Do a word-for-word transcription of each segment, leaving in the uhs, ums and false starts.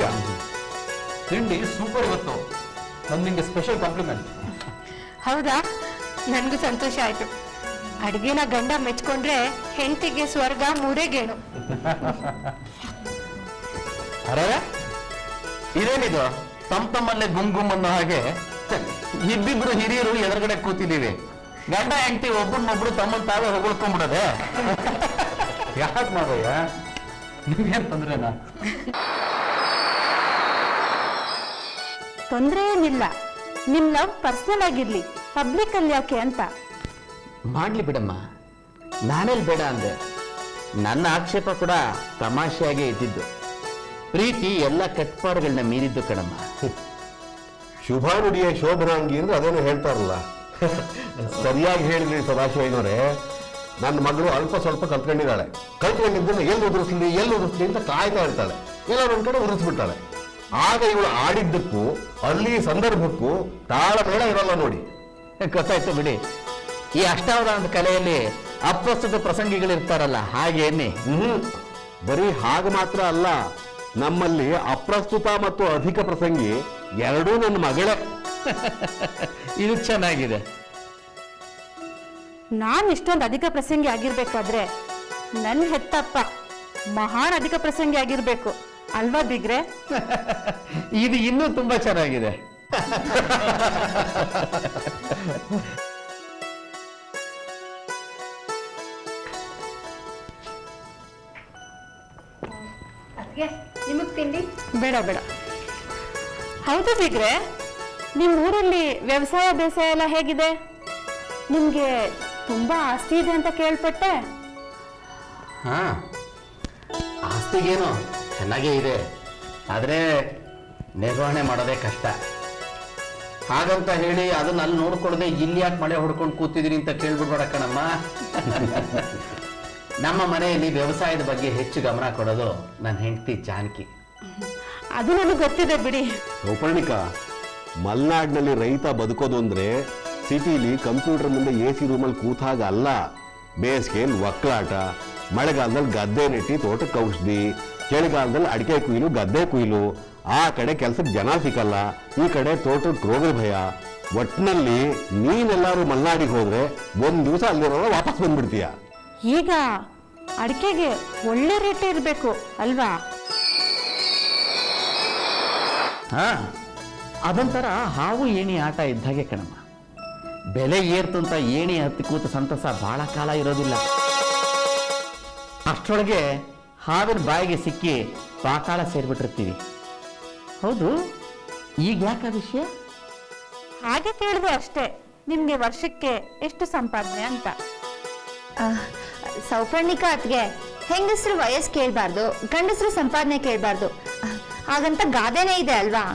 ವಿಷಯ. ತಿಂಡಿ ಸೂಪರ್ ಇವತ್ತು. ನನ್ ನಿಂಗೆ ಸ್ಪೆಷಲ್ ಕಾಂಪ್ಲಿಮೆಂಟ್. ಹೌದಾ? ನನ್ಗೂ ಸಂತೋಷ ಆಯ್ತು. ಅಡ್ಗೆನ ಗಂಡ ಮೆಚ್ಕೊಂಡ್ರೆ ಹೆಂಡತಿಗೆ ಸ್ವರ್ಗ ಮೂರೇ ಗೇಣು. ಅರೆ ಇದೇನಿದು ತಮ್ಮ ತಮ್ಮಲ್ಲೇ ಗುಮ್ ಗುಮ್ ಅನ್ನೋ ಹಾಗೆ ಇಬ್ಬಿಬ್ರು ಹಿರಿಯರು ಎದುರುಗಡೆ ಕೂತಿದ್ದೀವಿ. ಗಂಡ ಹೆಂಡತಿ ಒಬ್ಬರನ್ನೊಬ್ರು ತಮ್ಮನ್ ತಾವೇ ಹೊಗಳ್ಕೊಂಡ್ಬಿಡದೆ. ಯಾಕೆ ಮಾವಯ್ಯ, ನಿಮ್ಗೇನ್ ತೊಂದ್ರೆನಾ? ತೊಂದರೆ ಏನಿಲ್ಲ. ನಿಮ್ ಲವ್ ಪರ್ಸನಲ್ ಆಗಿರ್ಲಿ, ಪಬ್ಲಿಕ್ ಅಲ್ಲಿ ಯಾಕೆ ಅಂತ. ಮಾಡ್ಲಿ ಬಿಡಮ್ಮ, ನಾನೆಲ್ಲಿ ಬೇಡ ಅಂದೆ. ನನ್ನ ಆಕ್ಷೇಪ ಕೂಡ ತಮಾಷೆಯಾಗೇ ಇದ್ದಿದ್ದು. ಪ್ರೀತಿ ಎಲ್ಲ ಕಟ್ಪಾಡುಗಳನ್ನ ಮೀರಿದ್ದು ಕಣಮ್ಮ. ಶುಭ ನುಡಿಯ ಶೋಭನಾಂಗಿ ಅಂದ್ರೆ ಅದೇನು ಹೇಳ್ತಾರಲ್ಲ, ಸರಿಯಾಗಿ ಹೇಳಿದ್ರಿ ಸದಾಶಿವನವರೇ. ನನ್ನ ಮಗಳು ಅಲ್ಪ ಸ್ವಲ್ಪ ಕಲ್ತ್ಕೊಂಡಿದ್ದಾಳೆ. ಕಲ್ತ್ಕೊಂಡಿದ್ದನ್ನ ಎಲ್ಲಿ ಉದುರಿಸ್ಲಿ ಎಲ್ಲಿ ಉದುರಿಸ್ಲಿ ಅಂತ ಕಾಯ್ತಾ ಇರ್ತಾಳೆ. ಎಲ್ಲ ಒಂದ್ ಕಡೆ ಉದುರಿಸ್ಬಿಡ್ತಾಳೆ. ಆಗ ಇವಳು ಆಡಿದ್ದಕ್ಕೂ ಅಲ್ಲಿ ಸಂದರ್ಭಕ್ಕೂ ತಾಳಮೇಳ ಇರಲ್ಲ ನೋಡಿ. ಗೊತ್ತಾಯ್ತು ಬಿಡಿ. ಈ ಅಷ್ಟಾವಧಾನದ ಕಲೆಯಲ್ಲಿ ಅಪ್ರಸ್ತುತ ಪ್ರಸಂಗಿಗಳಿರ್ತಾರಲ್ಲ, ಹಾಗೇನೆ. ಹ್ಮ್ ಬರೀ ಹಾಗೆ ಮಾತ್ರ ಅಲ್ಲ, ನಮ್ಮಲ್ಲಿ ಅಪ್ರಸ್ತುತ ಮತ್ತು ಅಧಿಕ ಪ್ರಸಂಗಿ ಎರಡೂ ನನ್ನ ಮಗಳೇ. ಇದು ಚೆನ್ನಾಗಿದೆ. ನಾನ್ ಇಷ್ಟೊಂದು ಅಧಿಕ ಪ್ರಸಂಗಿ ಆಗಿರ್ಬೇಕಾದ್ರೆ ನನ್ನ ಹೆತ್ತಪ್ಪ ಮಹಾನ್ ಅಧಿಕ ಪ್ರಸಂಗಿ ಆಗಿರ್ಬೇಕು ಅಲ್ವಾ ಬಿಗ್ರೆ? ಇದು ಇನ್ನೂ ತುಂಬಾ ಚೆನ್ನಾಗಿದೆ. ನಿಮಗ್ ತಿಂಡಿ ಬೇಡ ಬೇಡ. ಹೌದು ಬಿಗ್ರೆ, ನಿಮ್ ಊರಲ್ಲಿ ವ್ಯವಸಾಯ ಬೇಸಾಯ ಎಲ್ಲ ಹೇಗಿದೆ? ನಿಮ್ಗೆ ತುಂಬಾ ಆಸ್ತಿ ಇದೆ ಅಂತ ಕೇಳ್ಪಟ್ಟೆ. ಹಾ, ಆಸ್ತಿಗೇನು ಚೆನ್ನಾಗೇ ಇದೆ, ಆದ್ರೆ ನಿರ್ವಹಣೆ ಮಾಡೋದೇ ಕಷ್ಟ. ಹಾಗಂತ ಹೇಳಿ ಅದನ್ನ ಅಲ್ಲಿ ನೋಡ್ಕೊಳ್ಳದೆ ಇಲ್ಲಿ ಯಾಕೆ ಮಳೆ ಹೊಡ್ಕೊಂಡು ಕೂತಿದ್ರಿ ಅಂತ ಕೇಳ್ಬಿಡ್ಬೇಡ ಕಣಮ್ಮ. ನಮ್ಮ ಮನೆಯಲ್ಲಿ ವ್ಯವಸಾಯದ ಬಗ್ಗೆ ಹೆಚ್ಚು ಗಮನ ಕೊಡೋದು ನನ್ನ ಹೆಂಡತಿ ಜಾನಕಿ. ಅದು ನನಗೆ ಗೊತ್ತಿದೆ ಬಿಡಿ. ಸೌಪರ್ಣಿಕ, ಮಲೆನಾಡಿನಲ್ಲಿ ರೈತ ಬದುಕೋದು ಅಂದ್ರೆ ಸಿಟಿಲಿ ಕಂಪ್ಯೂಟರ್ ಮುಂದೆ ಎ ಸಿ ರೂಮಲ್ಲಿ ಕೂತಾಗ ಅಲ್ಲ. ಬೇಸಿಗೆಯಲ್ಲಿ ಒಕ್ಕಲಾಟ, ಮಳೆಗಾಲದಲ್ಲಿ ಗದ್ದೆ ನೆಟ್ಟಿ ತೋಟಕ್ಕೆ ಔಷಧಿ, ಚಳಿಗಾಲದಲ್ಲಿ ಅಡಿಕೆ ಕುಯ್ಲು ಗದ್ದೆ ಕುಯ್ಲು. ಆ ಕಡೆ ಕೆಲಸಕ್ಕೆ ಜನ ಸಿಕ್ಕಲ್ಲ, ಈ ಕಡೆ ತೋಟಕ್ಕೆ ರೋಗದ ಭಯ. ಒಟ್ಟಿನಲ್ಲಿ ನೀನೆಲ್ಲಾರು ಮಲೆನಾಡಿಗೆ ಹೋದ್ರೆ ಒಂದ್ ದಿವಸ ಅಲ್ಲಿರೋ ವಾಪಸ್ ಬಂದ್ಬಿಡ್ತೀಯ. ಈಗ ಅಡಿಕೆಗೆ ಒಳ್ಳೆ ರೇಟ್ ಇರಬೇಕು ಅಲ್ವಾ? ಹಾ, ಅದೊಂಥರ ಹಾವು ಏಣಿ ಆಟ ಇದ್ದಾಗೆ ಕಣಮ್ಮ. ಬೆಲೆ ಏರ್ತು ಅಂತ ಏಣಿ ಹತ್ತಿ ಕೂತ ಸಂತಸ ಬಹಳ ಕಾಲ ಇರೋದಿಲ್ಲ. ಅಷ್ಟರೊಳಗೆ ಹಾವಿನ ಬಾಯಿಗೆ ಸಿಕ್ಕಿ ಪಾತಾಳ ಸೇರ್ಬಿಟ್ಟಿರ್ತೀವಿ. ಹೌದು, ಈಗ ಯಾಕೆ ವಿಷಯ? ಹಾಗೆ ಕೇಳಿದೆ ಅಷ್ಟೇ. ನಿಮ್ಗೆ ವರ್ಷಕ್ಕೆ ಎಷ್ಟು ಸಂಪಾದನೆ ಅಂತ. ಸೌಪರ್ಣಿಕ ಅತ್ಗೆ, ಹೆಂಗಸರು ವಯಸ್ಸು ಕೇಳಬಾರ್ದು, ಗಂಡಸರು ಸಂಪಾದನೆ ಕೇಳಬಾರ್ದು ಹಾಗಂತ ಗಾದೆನೇ ಇದೆ ಅಲ್ವಾ?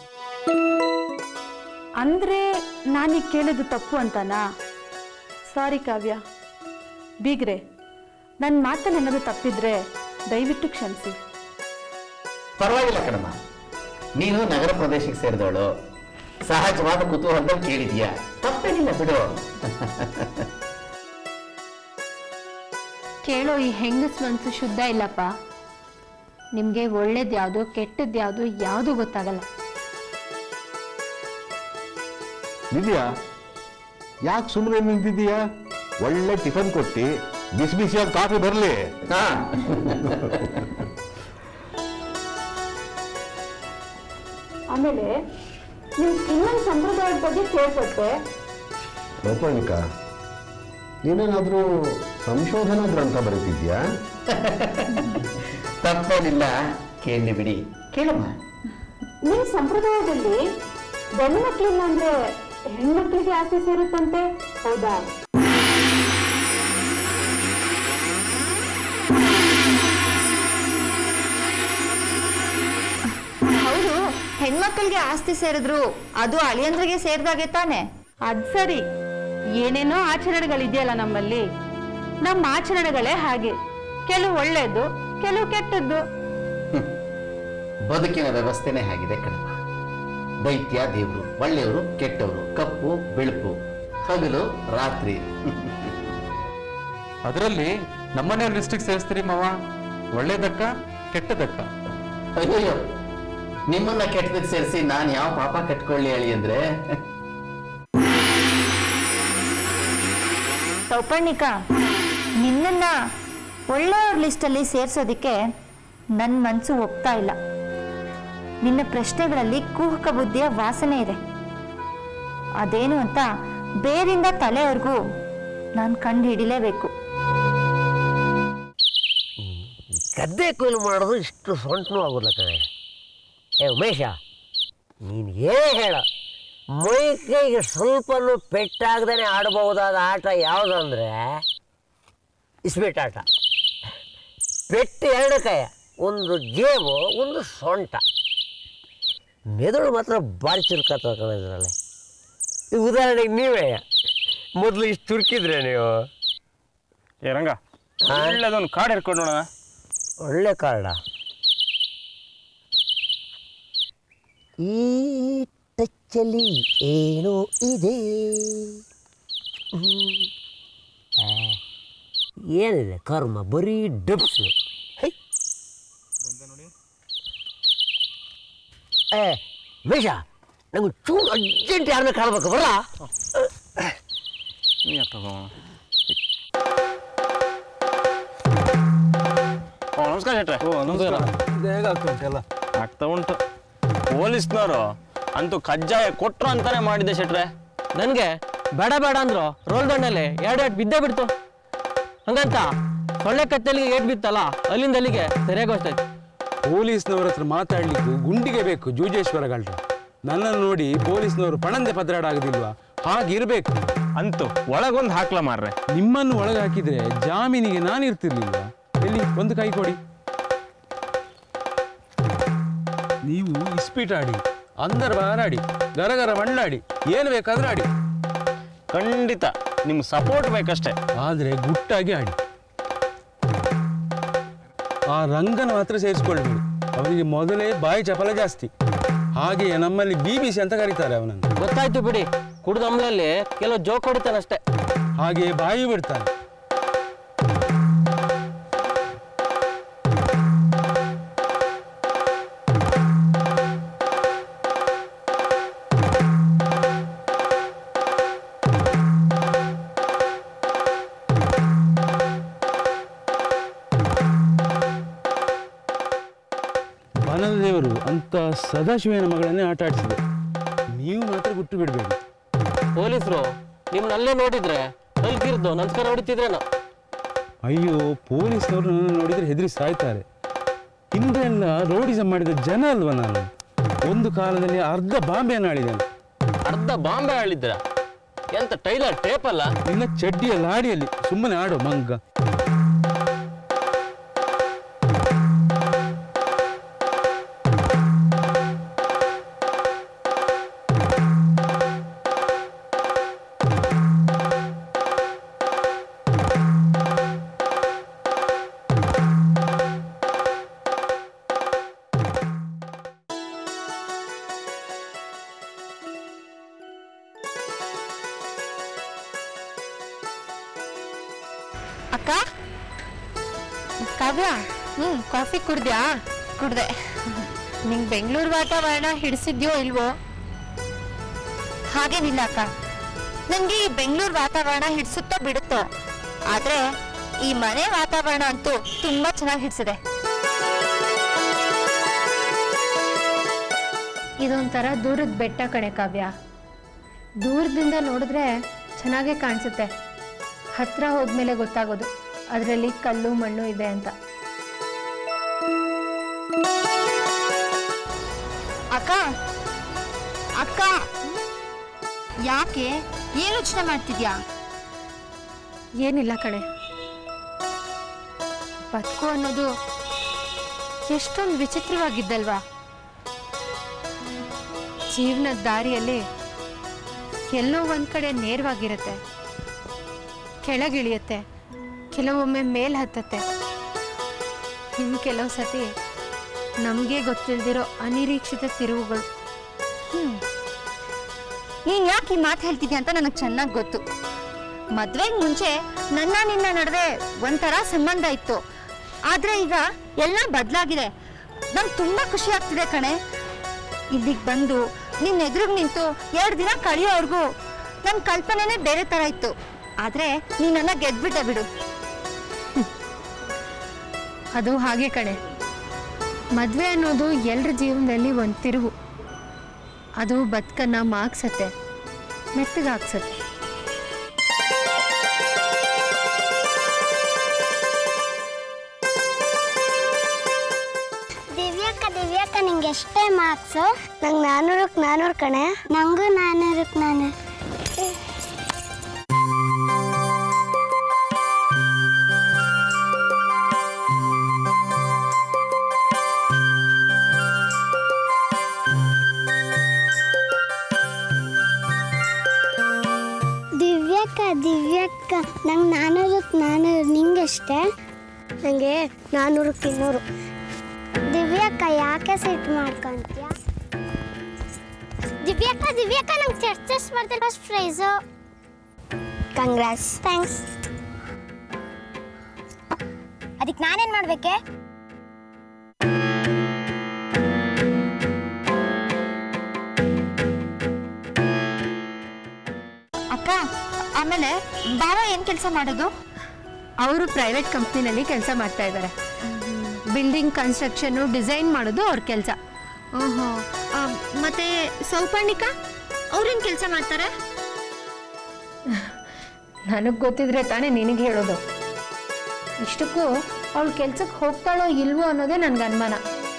ಅಂದ್ರೆ ನಾನೀಗ ಕೇಳಿದ್ದು ತಪ್ಪು ಅಂತನಾ? ಸಾರಿ ಕಾವ್ಯ. ಬೀಗ್ರೆ, ನನ್ನ ಮಾತಲ್ಲಿ ಏನಾದ್ರು ತಪ್ಪಿದ್ರೆ ದಯವಿಟ್ಟು ಕ್ಷಮಿಸಿ. ಪರವಾಗಿಲ್ಲ ಕಣಮ್ಮ, ನೀನು ನಗರ ಪ್ರದೇಶಕ್ಕೆ ಸೇರಿದವಳು, ಸಹಜವಾದ ಕುತೂಹಲದಲ್ಲಿ ಕೇಳಿದ್ಯಾ, ತಪ್ಪೇನಿಲ್ಲ ಬಿಡು. ಕೇಳೋ ಈ ಹೆಂಗಸ್ ಮನ್ಸು ಶುದ್ಧ ಇಲ್ಲಪ್ಪ. ನಿಮ್ಗೆ ಒಳ್ಳೇದ್ ಯಾವ್ದು ಕೆಟ್ಟದ್ ಯಾವ್ದು ಯಾವ್ದು ಗೊತ್ತಾಗಲ್ಲ. ದಿವ್ಯಾ, ಯಾಕೆ ಸುಮ್ಮನೆ ನಿಂತಿದ್ದೀಯಾ? ಒಳ್ಳೆ ಟಿಫನ್ ಕೊಟ್ಟು ಬಿಸಿ ಬಿಸಿಯಾದ ಕಾಫಿ ಬರಲಿ. ಆಮೇಲೆ ನೀವು ಇನ್ನೊಂದು ಸಂಪ್ರದಾಯದ ಬಗ್ಗೆ ಕೇಳ್ಪಟ್ಟೆ. ಸೌಪರ್ಣಿಕ, ನೀನೇನಾದ್ರೂ ಸಂಶೋಧನಾ ಗ್ರಂಥ ಬರೀತಿದ್ಯಾ? ತಪ್ಪೇನಿಲ್ಲ, ಕೇಳಿ ಬಿಡಿ, ಕೇಳಮ್ಮ. ನಿಮ್ಮ ಸಂಪ್ರದಾಯದಲ್ಲಿ ಗಂಡು ಮಕ್ಕಳಿಲ್ಲ ಅಂದ್ರೆ ಹೆಣ್ಮಕ್ಳಿಗೆ ಆಸೆ ಸೇರುತ್ತಂತೆ, ಹೌದಾ? ಹೌದು, ಹೆಣ್ಮಕ್ಳಿಗೆ ಆಸ್ತಿ ಸೇರಿದ್ರು ಅದು ಅಳಿಯಂದ್ರಿಗೆ ಸೇರಿದಾಗೆ ತಾನೆ. ಅದ್ ಸರಿ, ಏನೇನೋ ಆಚರಣೆಗಳಿದೆಯಲ್ಲ ನಮ್ಮಲ್ಲಿ. ನಮ್ಮ ಆಚರಣೆಗಳೇ ಹಾಗೆ, ಕೆಲವು ಒಳ್ಳೇದು, ಕೆಲವು ಕೆಟ್ಟದ್ದು. ಬದುಕಿನ ವ್ಯವಸ್ಥೆನೇ ಆಗಿದೆ ಕಣಮ್ಮ. ದೈತ್ಯ ದೇವರು, ಒಳ್ಳೆಯವರು ಕೆಟ್ಟವರು, ಕಪ್ಪು ಬೆಳುಪು, ಹಗಲು ರಾತ್ರಿ. ಅದರಲ್ಲಿ ನಮ್ಮನೆ ಲಿಸ್ಟಿಗೆ ಸೇರಿಸ್ತೀರಿ ಮಾವ, ಒಳ್ಳೇದಕ್ಕ ಕೆಟ್ಟದಕ್ಕ? ಅಯ್ಯೋ, ನಿಮ್ಮನ್ನ ಕೆಟ್ಟದಕ್ಕೆ ಸೇರಿಸಿ ನಾನು ಯಾವ ಪಾಪ ಕಟ್ಕೊಳ್ಳಿ ಹೇಳಿ ಅಂದ್ರೆ ಸೌಪರ್ಣಿಕ, ನಿನ್ನನ್ನ ಒಳ್ಳೆಯವ್ರ ಲಿಸ್ಟಲ್ಲಿ ಸೇರಿಸೋದಕ್ಕೆ ನನ್ನ ಮನಸ್ಸು ಒಪ್ತಾ ಇಲ್ಲ. ನಿನ್ನ ಪ್ರಶ್ನೆಗಳಲ್ಲಿ ಕುಹಕ ಬುದ್ಧಿಯ ವಾಸನೆ ಇದೆ. ಅದೇನು ಅಂತ ಬೇರಿಂದ ತಲೆವರೆಗೂ ನಾನು ಕಂಡು ಹಿಡಿಲೇಬೇಕು. ಗದ್ದೆ ಕೊಯ್ಲು ಮಾಡೋದು ಇಷ್ಟು ಸೊಂಟನೂ ಆಗೋಲ್ಲ ಕಣೆ. ಏ ಉಮೇಶ, ನೀನು ಏನೇ ಹೇಳ, ಮೈ ಕೈಗೆ ಸ್ವಲ್ಪನೂ ಪೆಟ್ಟಾಗ್ದೇ ಆಡಬಹುದಾದ ಆಟ ಯಾವುದಂದ್ರೆ ಇಸ್ಪೀಟ್ ಆಟ. ಪೆಟ್ಟು ಎರಡು ಕೈ, ಒಂದು ಜೇಬು, ಒಂದು ಸೊಂಟ. ಮೆದುಳು ಮಾತ್ರ ಭಾರಿ ಚುರುಕಾಗ್ತದೆ ಕಣ ಇದರಲ್ಲಿ. ಈ ಉದಾಹರಣೆಗೆ ನೀವೇ ಮೊದಲು ಇಷ್ಟು ತುರ್ಕಿದ್ರೆ ನೀವು. ಏ ರಂಗ, ಒಳ್ಳೆದೊಂದು ಕಾರ್ಡ್ ಹಿಡ್ಕೊಂಡು ನೋಡೋಣ. ಒಳ್ಳೆ ಕಾರ್ಡ. ಈ ಟಚ್ಚಲ್ಲಿ ಏನೋ ಇದೆ. ಏನಿದೆ ಕರ್ಮ, ಬರೀ ಡಬ್ಸು. ಏ ಮೇಷ, ನಂಗೆ ಚೂರು ಅರ್ಜೆಂಟ್ ಯಾರನ್ನ ಕಾಣಬೇಕು, ಬರ. ನಮಸ್ಕಾರ ಶೆಟ್ರೆ. ಓ ನಮಸ್ಕಾರ. ಹೇಗಾಗ್ತುಂಟೆಲ್ಲ ಆಗ್ತಾ ಉಂಟು. ಪೊಲೀಸ್ನವರು ಅಂತೂ ಕಜ್ಜಾಯ ಕೊಟ್ರು ಅಂತಾನೆ ಮಾಡಿದ್ದೆ ಶೆಟ್ರೆ. ನನಗೆ ಬೇಡ ಬೇಡ ಅಂದ್ರು ರೋಲ್ ದಂಡಲ್ಲಿ ಎರಡು ಏಟ್ ಬಿದ್ದೇ ಬಿಡ್ತು. ಹಂಗಂತ ಸೊಳ್ಳೆ ಕತ್ತಲಿಗೆ ಏಟ್ ಬಿತ್ತಲ್ಲ, ಅಲ್ಲಿಂದ ಅಲ್ಲಿಗೆ ಸರಿಯಾಗಿ ಹೋಗ್ತೈತೆ. ಪೊಲೀಸ್ನವ್ರ ಹತ್ರ ಮಾತಾಡ್ಲಿಕ್ಕೂ ಗುಂಡಿಗೆ ಬೇಕು ಜೂಜೇಶ್ವರ ಗಲ್ರು. ನನ್ನನ್ನು ನೋಡಿ ಪೊಲೀಸ್ನವರು ಪಣಂದೆ ಪದ್ರಾಡ ಆಗುದಿಲ್ವಾ? ಹಾಗಿರ್ಬೇಕು. ಅಂತೂ ಒಳಗೊಂದು ಹಾಕ್ಲ ಮಾರ್ರೆ. ನಿಮ್ಮನ್ನು ಒಳಗೆ ಹಾಕಿದ್ರೆ ಜಾಮೀನಿಗೆ ನಾನು ಇರ್ತಿರ್ಲಿಲ್ಲ. ಎಲ್ಲಿ ಒಂದು ಕೈ ಕೊಡಿ. ನೀವು ಇಸ್ಪೀಟ್ ಆಡಿ, ಅಂದರ್ ಬಾರಾಡಿ, ಗರಗರ ಮಣ್ಣಾಡಿ, ಏನು ಬೇಕಾದ್ರೂ ಆಡಿ. ಖಂಡಿತ ನಿಮ್ ಸಪೋರ್ಟ್ ಬೇಕಷ್ಟೇ. ಆದರೆ ಗುಟ್ಟಾಗಿ ಆಡಿ. ಆ ರಂಗನ ಮಾತ್ರ ಸೇರಿಸ್ಕೊಳ್ಬೇಡಿ. ಅವನಿಗೆ ಮೊದಲೇ ಬಾಯಿ ಚಪಲ ಜಾಸ್ತಿ. ಹಾಗೆಯೇ ನಮ್ಮಲ್ಲಿ ಬಿ ಬಿ ಸಿ ಅಂತ ಕರೀತಾರೆ ಅವನನ್ನು. ಗೊತ್ತಾಯ್ತು ಬಿಡಿ, ಕುಡ್ದ ಅಮ್ಲಲ್ಲಿ ಕೆಲವು ಜೋಕ್ ಹೊಡಿತಾನಷ್ಟೇ. ಹಾಗೆ ಬಾಯಿ ಬಿಡ್ತಾನೆ. ಬನದ ದೇವರು ಅಂತ ಸದಾಶಿವನ ಮಗಳನ್ನೇ ಆಟ ಆಡಿಸಿದೆ. ನೀವು ಮಾತ್ರ ಗುಟ್ಟು ಬಿಡಬೇಡಿ. ಪೊಲೀಸರು ನಿಮ್ನಲ್ಲೇ ನೋಡಿದ್ರೆ ಅಲ್ಗಿರ್ದು ನಮಸ್ಕಾರ ಹೊಡಿತಿದ್ರೇನೋ. ಅಯ್ಯೋ, ಪೊಲೀಸ್ನವರು ನನ್ನ ನೋಡಿದ್ರೆ ಹೆದರಿ ಸಾಯ್ತಾರೆ. ಹಿಂದೆಲ್ಲ ರೋಡಿಸಮ್ ಮಾಡಿದ ಜನ ಅಲ್ವಾ ನಾನು? ಒಂದು ಕಾಲದಲ್ಲಿ ಅರ್ಧ ಬಾಂಬೆಯನ್ನು ಆಳಿದ್ದೇನೆ. ಅರ್ಧ ಬಾಂಬೆ ಆಳಿದ್ರ? ಎಂತ ಟೈಲರ್ ಟೇಪ್ ಅಲ್ಲ? ಇಲ್ಲ, ಚಡ್ಡಿಯ ಲಾಡಿಯಲ್ಲಿ. ಸುಮ್ಮನೆ ಆಡೋ ಮಂಗ. ಅಕ್ಕ, ಕಾವ್ಯ, ಹ್ಮ್ ಕಾಫಿ ಕುಡ್ದ್ಯಾ? ಕುಡ್ದೆ. ನಿಂಗೆ ಬೆಂಗಳೂರು ವಾತಾವರಣ ಹಿಡಿಸಿದ್ಯೋ ಇಲ್ವೋ? ಹಾಗೇನಿಲ್ಲ ಅಕ್ಕ, ನನಗೆ ಈ ಬೆಂಗಳೂರು ವಾತಾವರಣ ಹಿಡಿಸುತ್ತೋ ಬಿಡುತ್ತೋ, ಆದ್ರೆ ಈ ಮನೆ ವಾತಾವರಣ ಅಂತೂ ತುಂಬಾ ಚೆನ್ನಾಗಿ ಹಿಡಿಸಿದೆ. ಇದೊಂಥರ ದೂರದ ಬೆಟ್ಟ ಕಣೆ ಕಾವ್ಯ. ದೂರದಿಂದ ನೋಡಿದ್ರೆ ಚೆನ್ನಾಗೇ ಕಾಣಿಸುತ್ತೆ, ಹತ್ರ ಹೋದ್ಮೇಲೆ ಗೊತ್ತಾಗೋದು ಅದರಲ್ಲಿ ಕಲ್ಲು ಮಣ್ಣು ಇದೆ ಅಂತ. ಅಕ್ಕ ಅಕ್ಕ ಯಾಕೆ ಏನು ಯೋಚನೆ ಮಾಡ್ತಿದ್ಯಾ? ಏನಿಲ್ಲ ಕಣೆ, ಬದುಕು ಅನ್ನೋದು ಎಷ್ಟೊಂದು ವಿಚಿತ್ರವಾಗಿದ್ದಲ್ವಾ? ಜೀವನದ ದಾರಿಯಲ್ಲಿ ಎಲ್ಲೋ ಒಂದ್ ಕಡೆ ನೇರವಾಗಿರುತ್ತೆ, ಕೆಳಗಿಳಿಯುತ್ತೆ, ಕೆಲವೊಮ್ಮೆ ಮೇಲ್ ಹತ್ತತ್ತೆ, ಇನ್ನು ಕೆಲವು ಸತಿ ನಮಗೆ ಗೊತ್ತಿಲ್ದಿರೋ ಅನಿರೀಕ್ಷಿತ ತಿರುವುಗಳು. ಹ್ಮ್ ನೀನ್ ಯಾಕೆ ಈ ಮಾತು ಹೇಳ್ತಿದ್ಯಾ ಅಂತ ನನಗೆ ಚೆನ್ನಾಗಿ ಗೊತ್ತು. ಮದ್ವೆಗೆ ಮುಂಚೆ ನನ್ನ ನಿನ್ನ ನಡುವೆ ಒಂಥರ ಸಂಬಂಧ ಇತ್ತು, ಆದ್ರೆ ಈಗ ಎಲ್ಲ ಬದಲಾಗಿದೆ. ನಂಗೆ ತುಂಬಾ ಖುಷಿ ಆಗ್ತಿದೆ ಕಣೆ. ಇಲ್ಲಿಗೆ ಬಂದು ನಿನ್ನ ಎದುರಿಗೆ ನಿಂತು ಎರಡು ದಿನ ಕಳೆಯೋವರೆಗೂ ನನ್ನ ಕಲ್ಪನೆನೇ ಬೇರೆ ಥರ ಇತ್ತು. ಆದರೆ ನೀನನ್ನ ಗೆದ್ಬಿಟ್ಟೆ ಬಿಡು. ಅದು ಹಾಗೆ ಕಣೆ, ಮದುವೆ ಅನ್ನೋದು ಎಲ್ಲರ ಜೀವನದಲ್ಲಿ ಒಂದು ತಿರುವು. ಅದು ಬದುಕನ್ನ ಮಾಗ್ಸತ್ತೆ, ಮೆತ್ತಗಾಗ್ಸತ್ತೆ. ದಿವ್ಯಕ್ಕ ದಿವ್ಯಕ್ಕ ನಿಂಗೆ ಎಷ್ಟೇ ಮಾರ್ಕ್ಸು? ನಂಗೆ ನಾನ್ನೂರಕ್ಕೆ ನಾನ್ನೂರು ಕಣೆ. ನಂಗೂ ನಾನ್ನೂರಕ್ಕೆ ನಾನ್ನೂರು. ದಿವ್ಯಕ್ಕ ದಿವ್ಯಕ್ಕ ನಂಗೆ ನಾನ್ನೂರಕ್ಕೆ ನಾನ್ನೂರು. ನಿಂಗೆಷ್ಟೇ? ನನಗೆ ನಾನ್ನೂರಕ್ಕೆ ಇನ್ನೂರು. ದಿವ್ಯಕ್ಕ ಯಾಕೆ ಸಿಟ್ಟು ಮಾಡ್ಕೊಂತೀಯ? ದಿವ್ಯಕ್ಕ ದಿವ್ಯಕ್ಕ ನಂಗೆ ಚೆಸ್ ಚೆಸ್ ಬರ್ತಾರೆ ಫಸ್ಟ್ ಪ್ರೈಸು. ಕಂಗ್ರಾಟ್ಸ್. ಥ್ಯಾಂಕ್ಸ್. ಅದಕ್ಕೆ ನಾನೇನು ಮಾಡಬೇಕೆ? ಅಕ್ಕ, ಆಮೇಲೆ ಬಾವ ಏನು ಕೆಲಸ ಮಾಡೋದು? ಅವರು ಪ್ರೈವೇಟ್ ಕಂಪ್ನಿನಲ್ಲಿ ಕೆಲಸ ಮಾಡ್ತಾ ಇದ್ದಾರೆ. ಬಿಲ್ಡಿಂಗ್ ಕನ್ಸ್ಟ್ರಕ್ಷನ್ನು ಡಿಸೈನ್ ಮಾಡೋದು ಅವ್ರ ಕೆಲಸ. ಓಹೋ. ಮತ್ತೆ ಸೌಪರ್ಣಿಕ ಅವ್ರೇನು ಕೆಲಸ ಮಾಡ್ತಾರೆ? ನನಗೆ ಗೊತ್ತಿದ್ರೆ ತಾನೇ ನಿನಗೆ ಹೇಳೋದು. ಇಷ್ಟಕ್ಕೂ ಅವಳು ಕೆಲ್ಸಕ್ಕೆ ಹೋಗ್ತಾಳೋ ಇಲ್ವೋ ಅನ್ನೋದೇ ನನಗೆ ಅನುಮಾನ.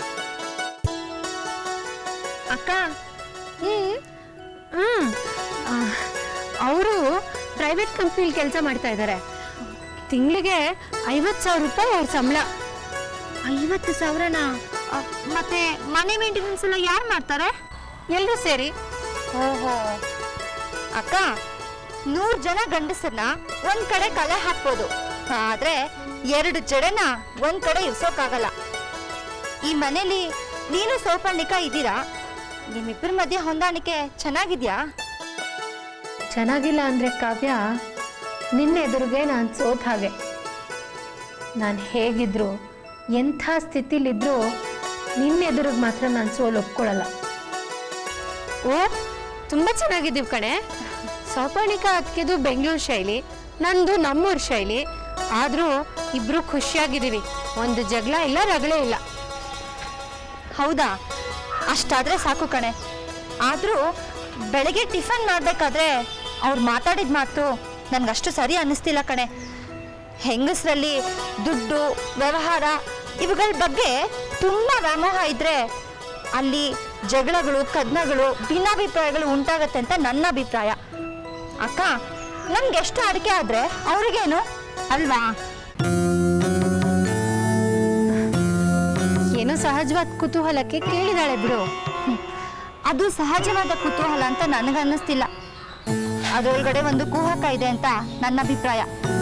ಅಕ್ಕ, ಹ್ಞೂ ಹ್ಞೂ ಅವರು ಪ್ರೈವೇಟ್ ಕಂಪ್ನಿಲಿ ಕೆಲಸ ಮಾಡ್ತಾ ಇದ್ದಾರೆ. ತಿಂಗಳಿಗೆ ಐವತ್ತು ಸಾವಿರ ರೂಪಾಯಿ ಅವ್ರ ಸಂಬಳ. ಐವತ್ತು ಸಾವಿರನ? ಮತ್ತೆ ಮನೆ ಮೇಂಟೆನೆನ್ಸ್ ಎಲ್ಲ ಯಾರು ಮಾಡ್ತಾರೆ? ಎಲ್ಲರೂ ಸೇರಿ. ಓಹೋ. ಅಕ್ಕ, ನೂರು ಜನ ಗಂಡಸರನ್ನ ಒಂದ್ ಕಡೆ ಕಲೆ ಹಾಕ್ಬೋದು, ಆದ್ರೆ ಎರಡು ಜಡನ ಒಂದ್ ಕಡೆ ಇರ್ಸೋಕ್ಕಾಗಲ್ಲ. ಈ ಮನೇಲಿ ನೀನು ಸೌಪರ್ಣಿಕ ಇದ್ದೀರಾ, ನಿಮ್ಮಿಬ್ಬರ ಮಧ್ಯೆ ಹೊಂದಾಣಿಕೆ ಚೆನ್ನಾಗಿದ್ಯಾ? ಚೆನ್ನಾಗಿಲ್ಲ ಅಂದರೆ ಕಾವ್ಯ, ನಿನ್ನ ಎದುರಿಗೆ ನಾನು ಸೋತ್ ಹಾಗೆ. ನಾನು ಹೇಗಿದ್ರು, ಎಂಥ ಸ್ಥಿತಿಲಿದ್ರೂ ನಿನ್ನ ಎದುರಿಗೆ ಮಾತ್ರ ನಾನು ಸೋಲು ಒಪ್ಕೊಳ್ಳಲ್ಲ. ಓ, ತುಂಬ ಚೆನ್ನಾಗಿದ್ದೀವಿ ಕಣೆ. ಸೌಪರ್ಣಿಕ ಅದಕ್ಕೆದು ಬೆಂಗಳೂರು ಶೈಲಿ, ನಂದು ನಮ್ಮೂರು ಶೈಲಿ. ಆದರೂ ಇಬ್ಬರು ಖುಷಿಯಾಗಿದ್ದೀವಿ. ಒಂದು ಜಗಳ ಇಲ್ಲ, ರಗಳೇ ಇಲ್ಲ. ಹೌದಾ? ಅಷ್ಟಾದ್ರೆ ಸಾಕು ಕಣೆ. ಆದರೂ ಬೆಳಗ್ಗೆ ಟಿಫನ್ ಮಾಡಬೇಕಾದ್ರೆ ಅವ್ರು ಮಾತಾಡಿದ ಮಾತು ನನಗಷ್ಟು ಸರಿ ಅನ್ನಿಸ್ತಿಲ್ಲ ಕಣೆ. ಹೆಂಗಸರಲ್ಲಿ ದುಡ್ಡು, ವ್ಯವಹಾರ ಇವುಗಳ ಬಗ್ಗೆ ತುಂಬ ವ್ಯಾಮೋಹ ಇದ್ದರೆ ಅಲ್ಲಿ ಜಗಳಗಳು, ಕದನಗಳು, ಭಿನ್ನಾಭಿಪ್ರಾಯಗಳು ಉಂಟಾಗತ್ತೆ ಅಂತ ನನ್ನ ಅಭಿಪ್ರಾಯ. ಅಕ್ಕ, ನಮ್ಗೆ ಎಷ್ಟು ಅಡಿಕೆ ಆದರೆ ಅವ್ರಿಗೇನು ಅಲ್ವಾ? ಏನೋ ಸಹಜವಾದ ಕುತೂಹಲಕ್ಕೆ ಕೇಳಿದಾಳೆ ಬಿಡು. ಅದು ಸಹಜವಾದ ಕುತೂಹಲ ಅಂತ ನನಗನ್ನಿಸ್ತಿಲ್ಲ. ಅದರೊಳಗಡೆ ಒಂದು ಕುಹಕ ಇದೆ ಅಂತ ನನ್ನ ಅಭಿಪ್ರಾಯ.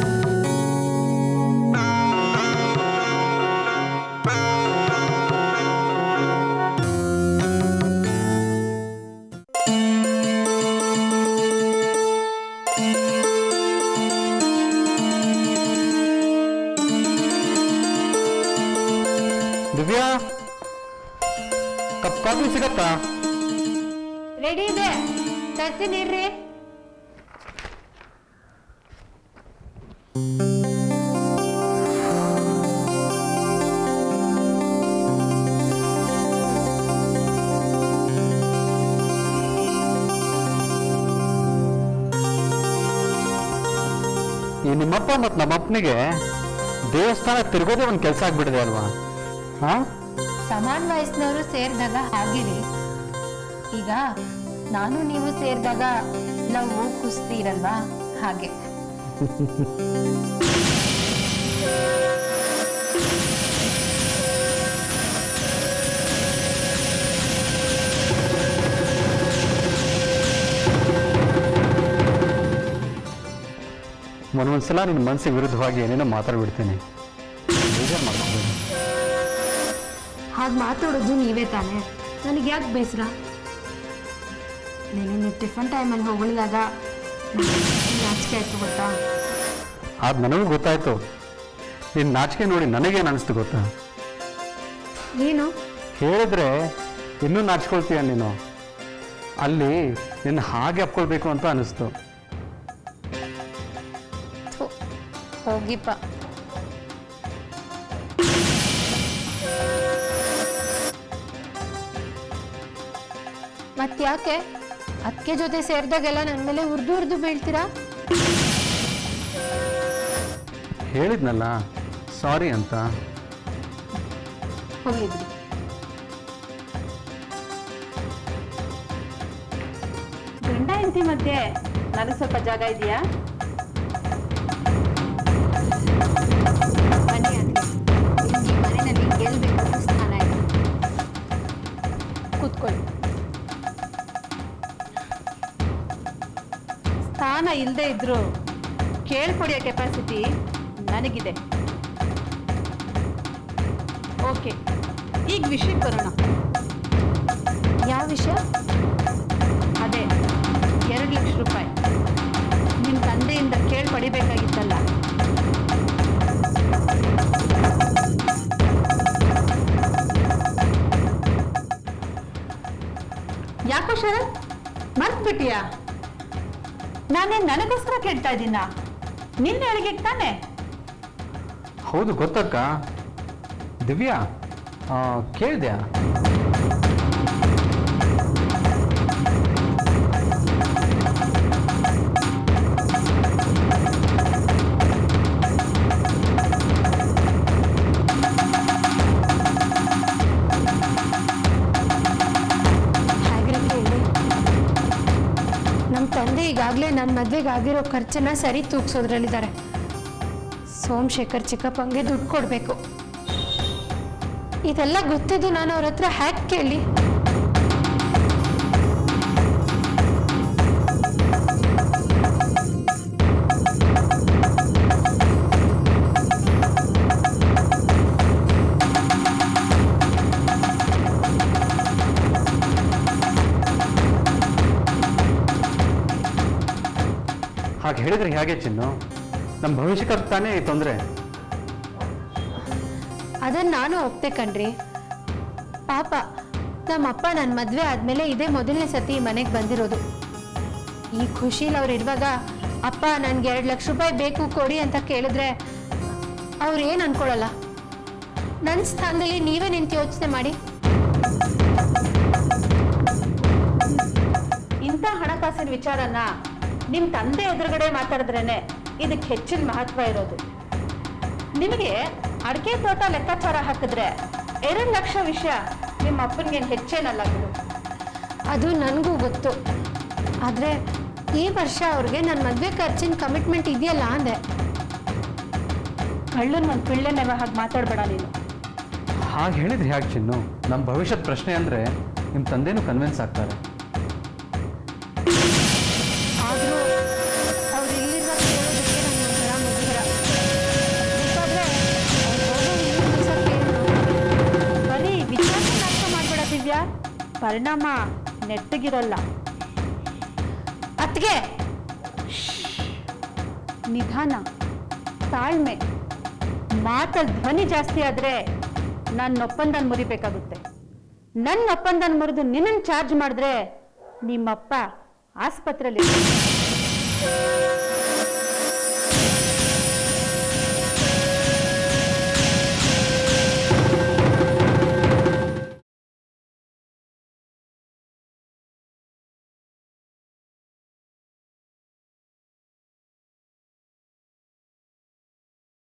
ದಿವ್ಯಾ, ಕಪ್ ಕಾಫಿ ಸಿಗತ್ತಾ? ರೆಡಿ ಇದೆ, ತರ್ತೀನಿ ಇರ್ರಿ. ಈ ನಿಮ್ಮಪ್ಪ ಮತ್ತು ನಮ್ಮಪ್ಪನಿಗೆ ದೇವಸ್ಥಾನ ತಿರುಗೋದೇ ಒಂದು ಕೆಲಸ ಆಗ್ಬಿಟ್ಟಿದೆ ಅಲ್ವಾ? ಹಾ, ಸಮಾನ ವಯಸ್ಸಿನವರು ಸೇರಿದಾಗ ಹಾಗಿರಿ. ಈಗ ನಾನು ನೀವು ಸೇರಿದಾಗ ಲವ್ ಕುಸ್ತಿ ಇರಲ್ವಾ, ಹಾಗೆ. ಒಂದೊಂದ್ಸಲ ನಿನ್ನ ಮನಸ್ಸಿಗೆ ವಿರುದ್ಧವಾಗಿ ಏನೇನೋ ಮಾತಾಡ್ಬಿಡ್ತೇನೆ. ಬೇಜಾರು ಮಾಡ್ಕೊಬೇಡಿ. ಹಾಗೆ ಮಾತಾಡೋದು ನೀವೇ ತಾನೇ, ನನಗೆ ಯಾಕೆ ಬೇಸರ? ನೀನು ಟಿಫನ್ ಟೈಮಲ್ಲಿ ಹೊಗಳಿದಾಗ ನಾಚಿಕೆ ಆಯ್ತು ಗೊತ್ತಾ? ಅದು ನನಗೂ ಗೊತ್ತಾಯ್ತು. ನಿನ್ನ ನಾಚಿಕೆ ನೋಡಿ ನನಗೇನು ಅನಿಸ್ತು ಗೊತ್ತಾ? ಏನು ಹೇಳಿದ್ರೆ ಇನ್ನೂ ನಾಚ್ಕೊಳ್ತೀಯ ನೀನು. ಅಲ್ಲಿ ನಿನ್ನ ಹಾಗೆ ಅಪ್ಕೊಳ್ಬೇಕು ಅಂತ ಅನಿಸ್ತು. ಹೋಗಿಪ್ಪ. ಮತ್ತ್ಯಾಕೆ ಅದಕ್ಕೆ ಜೊತೆ ಸೇರಿದಾಗೆಲ್ಲ ನನ್ನ ಮೇಲೆ ಉರ್ದು ಉರ್ದು ಬೀಳ್ತೀರಾ? ಹೇಳಿದ್ನಲ್ಲ ಸಾರಿ ಅಂತ. ಹೋಗಿದ್ರಿ. ಗಂಡ ಹೆಂಡತಿ ಮಧ್ಯೆ ನನಗೆ ಸ್ವಲ್ಪ ಜಾಗ ಇದೆಯಾ? ಬನ್ನಿ ಅಂದ್ರೆ ಈ ಮನೆಯಲ್ಲಿ ಗೆಲ್ಬೇಕು ಸ್ಥಾನ ಇದೆ. ಕೂತ್ಕೊಳ್ಳಿ. ಸ್ಥಾನ ಇಲ್ಲದೆ ಇದ್ರೂ ಕೇಳ್ಕೊಡಿಯೋ ಕೆಪಾಸಿಟಿ ನನಗಿದೆ. ಓಕೆ, ಈಗ ವಿಷಯಕ್ಕೆ ಬರೋಣ. ಯಾವ ವಿಷಯ? ಅದೇ ಎರಡು ಲಕ್ಷ ರೂಪಾಯಿ ನಿಮ್ಮ ತಂದೆಯಿಂದ ಕೇಳಿ ಪಡಿಬೇಕಾಗಿತ್ತಲ್ಲ. ಯಾಕೋ ಶರತ್ ಮರ್ತ್ಬಿಟ್ಟಿಯಾ? ನಾನೇ ನನಗೋಸ್ಕರ ಕೇಳ್ತಾ ಇದ್ದೀನ, ನಿನ್ನ ಅಳಿಗೆ ತಾನೆ? ಹೌದು ಗೊತ್ತಕ್ಕ. ದಿವ್ಯಾ ಕೇಳಿದ್ಯಾ? ನಮ್ಮ ತಂದೆ ಈಗಾಗಲೇ ನನ್ನ ಮದುವೆಗೆ ಆಗಿರೋ ಖರ್ಚನ್ನ ಸರಿ ತೂಗಿಸೋದ್ರಲ್ಲಿದ್ದಾರೆ. ಸೋಮಶೇಖರ್ ಚಿಕ್ಕಪ್ಪಂಗೆ ದುಡ್ಡು ಕೊಡಬೇಕು. ಇದೆಲ್ಲ ಗೊತ್ತಿದ್ದು ನಾನು ಅವ್ರ ಹತ್ರ ಹ್ಯಾಕ್ ಕೇಳಿ? ಹಾಗೆ ಹೇಳಿದ್ರೆ ಹೇಗೆ ಚಿನ್ನು? ನಮ್ಮ ಭವಿಷ್ಯಕ್ಕೆ ತಾನೇ ಈ ತೊಂದರೆ. ಅದನ್ನ ನಾನು ಒಪ್ತೆ ಕಣ್ರಿ. ಪಾಪ ನಮ್ಮಪ್ಪ ನನ್ನ ಮದುವೆ ಆದಮೇಲೆ ಇದೇ ಮೊದಲನೇ ಸತಿ ಈ ಮನೆಗೆ ಬಂದಿರೋದು. ಈ ಖುಷಿಲಿ ಅವ್ರು ಇರುವಾಗ ಅಪ್ಪ ನನಗೆ ಎರಡು ಲಕ್ಷ ರೂಪಾಯಿ ಬೇಕು ಕೊಡಿ ಅಂತ ಕೇಳಿದ್ರೆ ಅವ್ರು ಏನು ಅನ್ಕೊಳ್ಳಲ್ಲ. ನನ್ನ ಸ್ಥಾನದಲ್ಲಿ ನೀವೇ ನಿಂತು ಯೋಚನೆ ಮಾಡಿ. ಇಂಥ ಹಣಕಾಸಿನ ವಿಚಾರನ ನಿಮ್ಮ ತಂದೆ ಎದುರುಗಡೆ ಮಾತಾಡಿದ್ರೇನೆ ಇದಕ್ಕೆ ಹೆಚ್ಚಿನ ಮಹತ್ವ ಇರೋದು. ನಿಮಗೆ ಅಡಿಕೆ ತೋಟ ಲೆಕ್ಕಾಚಾರ ಹಾಕಿದ್ರೆ ಎರಡು ಲಕ್ಷ ವಿಷಯ ನಿಮ್ಮ ಅಪ್ಪನಿಗೇನು ಹೆಚ್ಚೇನಲ್ಲ ಬಿಡು. ಅದು ನನಗೂ ಗೊತ್ತು. ಆದರೆ ಈ ವರ್ಷ ಅವ್ರಿಗೆ ನನ್ನ ಮದುವೆ ಖರ್ಚಿನ ಕಮಿಟ್ಮೆಂಟ್ ಇದೆಯಲ್ಲ ಅಂದೆ. ಕಳ್ಳನ್ ಒಂದು ಪಿಳ್ಳೆ ನೆವ ಹಾಗೆ ಮಾತಾಡಬೇಡ ನೀನು. ಹಾಗೆ ಹೇಳಿದ್ರೆ ಹೇಗೆ ಚಿನ್ನು? ನಮ್ಮ ಭವಿಷ್ಯದ ಪ್ರಶ್ನೆ ಅಂದರೆ ನಿಮ್ಮ ತಂದೆನೂ ಕನ್ವಿನ್ಸ್ ಆಗ್ತಾರೆ. ಆದರೂ ಅವ್ರು ಇಲ್ಲಿರುವ ಕೇಳೋದಕ್ಕೆ ನನಗೊಂಥರ ಮುಜುಗರ. ಬೇಕಾದ್ರೆ ಅವ್ರು ಹೋಗೋ ಇನ್ನೊಂದು ದಿವಸ ಕೇಳು. ಬರೀ ವಿಚಾರ ನಾಟಕ ಮಾಡ್ಬೇಡ ದಿವ್ಯಾ, ಪರಿಣಾಮ ನೆಟ್ಟಗಿರಲ್ಲ. ಅತ್ಗೆ ನಿಧಾನ, ತಾಳ್ಮೆ. ಮಾತಲ್ಲಿ ಧ್ವನಿ ಜಾಸ್ತಿ ಆದರೆ ನನ್ನ ಒಪ್ಪಂದನ ಮುರಿಬೇಕಾಗುತ್ತೆ. ನನ್ನ ಒಪ್ಪಂದನ ಮುರಿದು ನಿನ್ನನ್ನು ಚಾರ್ಜ್ ಮಾಡಿದ್ರೆ ನಿಮ್ಮಪ್ಪ ಆಸ್ಪತ್ರೆಯಲ್ಲಿ